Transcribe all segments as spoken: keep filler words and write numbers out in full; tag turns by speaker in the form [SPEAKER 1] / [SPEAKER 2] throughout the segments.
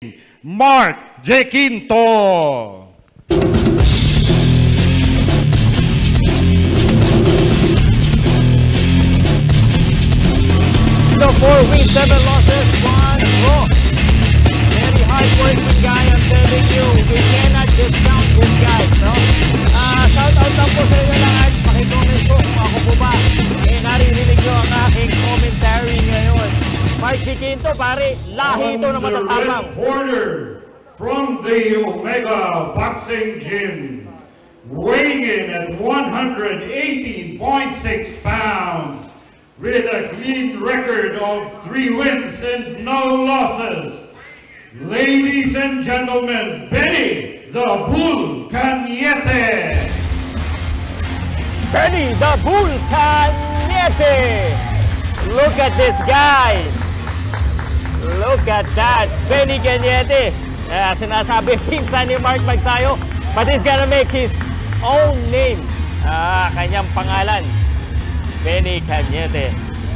[SPEAKER 1] Mark Jequinto.
[SPEAKER 2] So four wins, seven losses, one draw. Very hard-working guy, I'm telling you. We cannot discount this guy, no? Uh, shout out lang po sa inyo lahat. Pakicomment po kung ako po ba. Eh, naririnig nyo ang aking commentary ngayon. Mark Jequinto, pare, lahi ito na matatapang.
[SPEAKER 1] Corner from the Omega Boxing Gym, weighing in at one hundred eighteen point six pounds, with a clean record of three wins and no losses. Ladies and gentlemen, Benny the Bull Cañete.
[SPEAKER 2] Benny the Bull Cañete. Look at this guy. Look at that. Benny Cañete. Uh, sinasabi pinsan ni Mark Magsayo, but he's gonna make his own name. Ah, kanyang pangalan. Benny Cañete.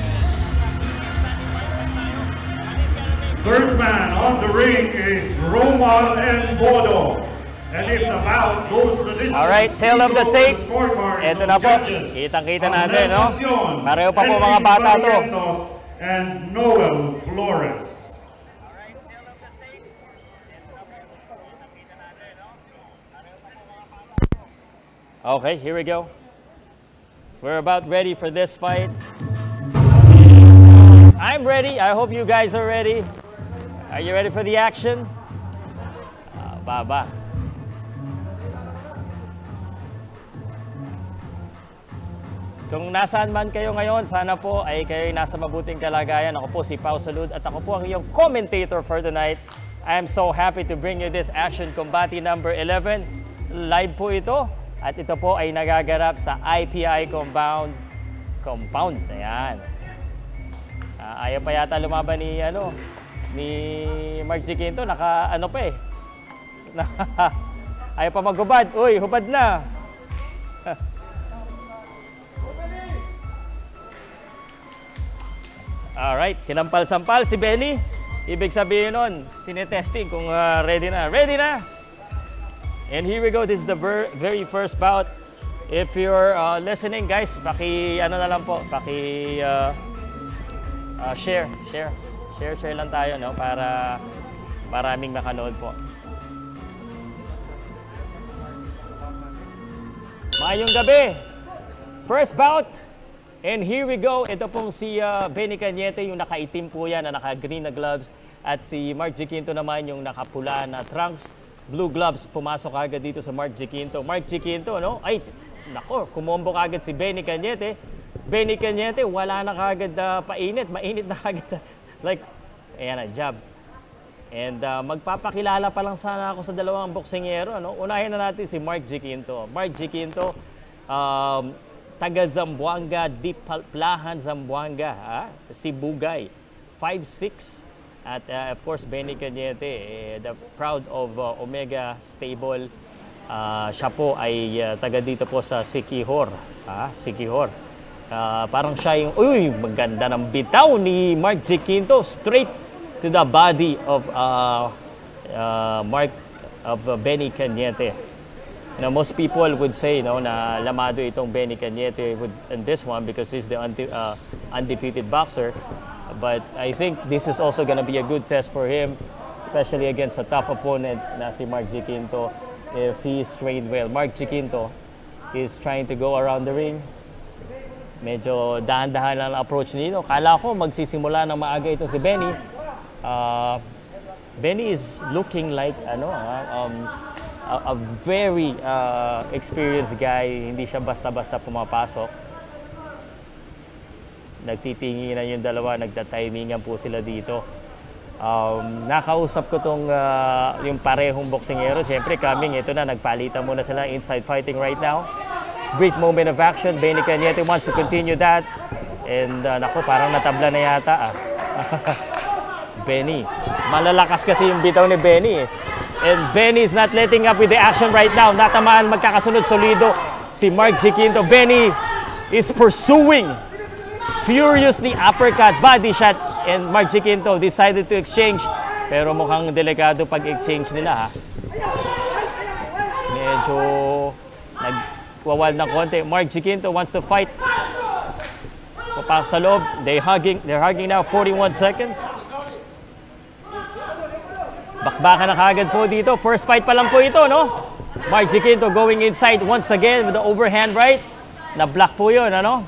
[SPEAKER 1] Third man on the ring is Romar and Bodo. And if the bout goes the distance,
[SPEAKER 2] alright, tail of the tape. Ito na po. Kitang-kita natin, no? Pareho pa po mga bata to.
[SPEAKER 1] And Noel Flores.
[SPEAKER 2] Okay, here we go. We're about ready for this fight. I'm ready. I hope you guys are ready. Are you ready for the action? Uh, baba. Kung nasaan man kayo ngayon, sana po ay kayo nasa mabuting kalagayan. Ako po si Pao Salud at ako po ang iyong commentator for tonight. I am so happy to bring you this Action Combati number eleven. Live po ito. At ito po ay nagagarap sa I P I Compound. Compound, ayan. Uh, ayaw pa yata lumaban ni, ano, ni Mark Jequinto. Naka, ano pa eh. Ayaw pa maghubad. Uy, hubad na. Alright, kinampal-sampal si Benny. Ibig sabihin nun, tinetesting kung uh, ready na. Ready na! And here we go. This is the very first bout. If you're uh, listening, guys, paki ano na lang po, paki uh, uh, share, share, share, share lang tayo, no, para maraming makanood po. Maayong gabi. First bout. And here we go. Ito pong si uh, Benny Cañete, yung nakaitim po yan, na naka-green na gloves, at si Mark Jequinto naman yung nakapula na trunks. Blue gloves, pumasok agad dito sa Mark Jequinto. Mark Jequinto, no? Ay, nako, kumombo agad si Benny Cañete. Benny Cañete, wala na kagad uh, painit. Mainit na agad. Like, ayan na, jab. And uh, magpapakilala pa lang sana ako sa dalawang boksingero, no? Unahin na natin si Mark Jequinto. Mark Jequinto, um, taga Zamboanga, Deep Plahan, Zamboanga, ha? Si Bugay, five six. At uh, of course, Benny Cañete, eh, the proud of uh, Omega Stable. Uh, siya po ay uh, taga dito po sa Siquijor. Ah, Siquijor. Uh, parang siya yung, uy, maganda ng bitaw ni Mark Jequinto. Straight to the body of uh, uh, Mark, of uh, Benny Cañete. You know, most people would say, no, na lamado itong Benny Cañete with, in this one because he's the unde uh, undefeated boxer. But I think this is also going to be a good test for him, especially against a tough opponent na si Mark Jequinto, if he is trained well. Mark Jequinto is trying to go around the ring. Medyo dahan-dahan lang ang approach nito. Kala ko magsisimula ng maaga ito si Benny. Uh, Benny is looking like ano, uh, um, a, a very uh, experienced guy. Hindi siya basta-basta pumapasok. Nagtitinginan yung dalawa, nagtatimingan po sila dito. Um, nakausap ko tong uh, yung parehong boksingero. Siyempre, coming, ito na, nagpalitan muna sila inside fighting right now. Great moment of action. Benny Cañete wants to continue that. And uh, naku, parang natabla na yata. Ah. Benny. Malalakas kasi yung bitaw ni Benny. Eh. And Benny is not letting up with the action right now. Natamaan, magkakasunod, solido si Mark Jequinto. Benny is pursuing furiously, uppercut, body shot, and Mark Jequinto decided to exchange Pero mukhang delikado pag-exchange nila ha. Medyo nagwawal ng konti. Mark Giquinto wants to fight. Papasok sa loob. They hugging, they're hugging now forty-one seconds. Bakbakan na kagad po dito. First fight pa lang po ito, no? Mark Giquinto going inside once again with the overhand right. Na-block po yun, ano?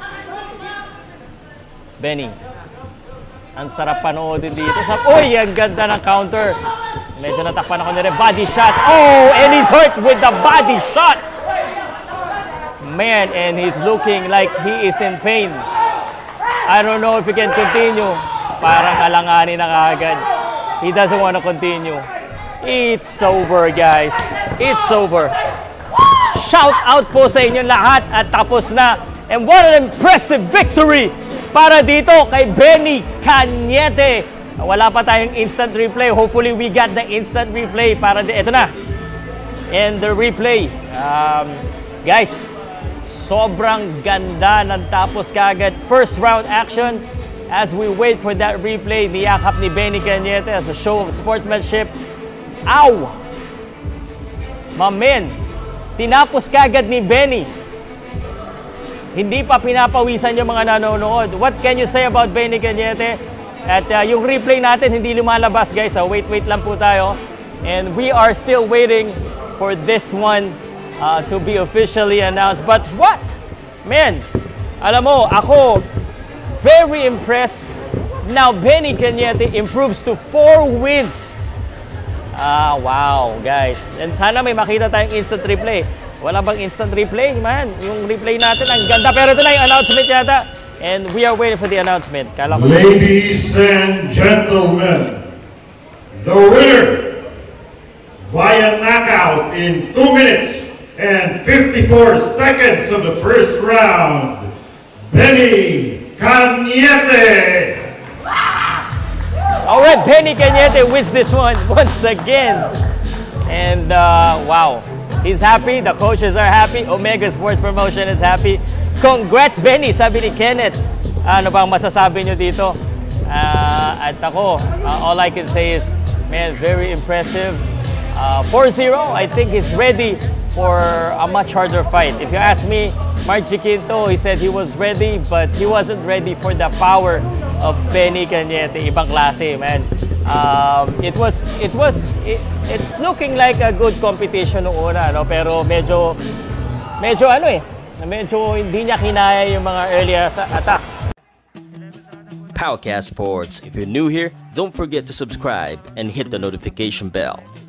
[SPEAKER 2] Benny. Ang sarap panoodin dito. Sa Uy, ang ganda ng counter. Medyo natakpan ako nila. Body shot. Oh, and he's hurt with the body shot. Man, and he's looking like he is in pain. I don't know if he can continue. Parang alanganin na kagad. He doesn't want to continue. It's over, guys. It's over. Shout out po sa inyo lahat at tapos na. And what an impressive victory para dito kay Benny Cañete. Wala pa tayong instant replay. Hopefully we got the instant replay para di ito na. And the replay. Um, guys, sobrang ganda ng tapos kagad. First round action. As we wait for that replay, niyakap ni Benny Cañete as a show of sportsmanship. Ow! My man, tinapos kagad ni Benny. Hindi pa pinapawisan yung mga nanonood. What can you say about Benny Cañete? At uh, yung replay natin hindi lumalabas, guys. So wait, wait lang po tayo. And we are still waiting for this one uh, to be officially announced. But what? Man, alam mo, ako very impressed. Now Benny Cañete improves to four wins. Ah, wow, guys. And sana may makita tayong instant replay. Wala bang instant replay, man? Yung replay natin, ang ganda. Pero ito na yung announcement yata. And we are waiting for the announcement. Kala ko
[SPEAKER 1] Ladies and gentlemen, the winner via knockout in two minutes and fifty-four seconds of the first round, Benny Cañete.
[SPEAKER 2] All right, Benny Cañete wins this one once again. And uh, wow. He's happy, the coaches are happy, Omega Sports Promotion is happy. Congrats, Benny, sabi ni Kenneth. Ano bang masasabi nyo dito? Uh, at ako, uh, all I can say is, man, very impressive. Uh, four zero, I think he's ready for a much harder fight. If you ask me, Mark Giquinto, he said he was ready, but he wasn't ready for the power of Benny Cañete. Ibang klase, man. Um, it was, it was, it, it's looking like a good competition noong una, no? Pero medyo, medyo ano eh, medyo hindi niya kinaya yung mga earlier sa attack.
[SPEAKER 3] Powercast Sports. If you're new here, don't forget to subscribe and hit the notification bell.